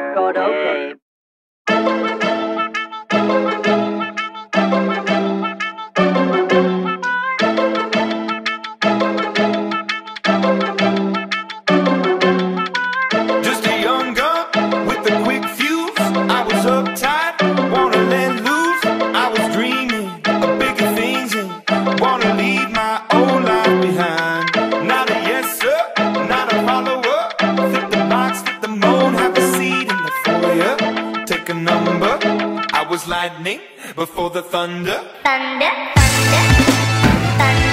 God, okay. Just a young gun with a quick fuse. I was uptight, wanna let loose. I was dreaming of bigger things and wanna leave my old life behind. Not a yes sir, not a follower. Fit the box, fit the mold, have a seat in the foyer. Take a number. I was lightning before the thunder. Thunder, thunder, thunder.